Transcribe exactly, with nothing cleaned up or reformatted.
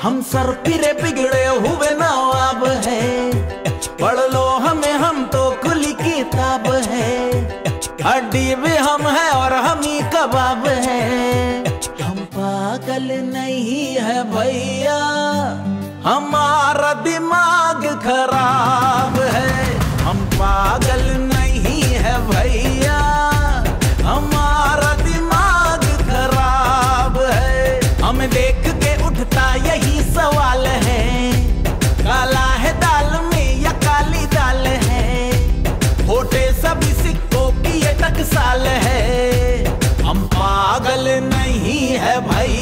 हम सर पिरे बिगड़े हुए नवाब है, पढ़ लो हमें हम तो खुली किताब है। हड्डी भी हम है और हम ही कबाब है। हम पागल नहीं है भैया, हमारा दिमाग खराब है। हम पागल नहीं है भैया, हमारा दिमाग खराब है। हमें देख के उठता यही सवाल है, काला है दाल में या काली दाल है। होटे सभी सिक्कों की ये टकसाल है। हम पागल नहीं है भाई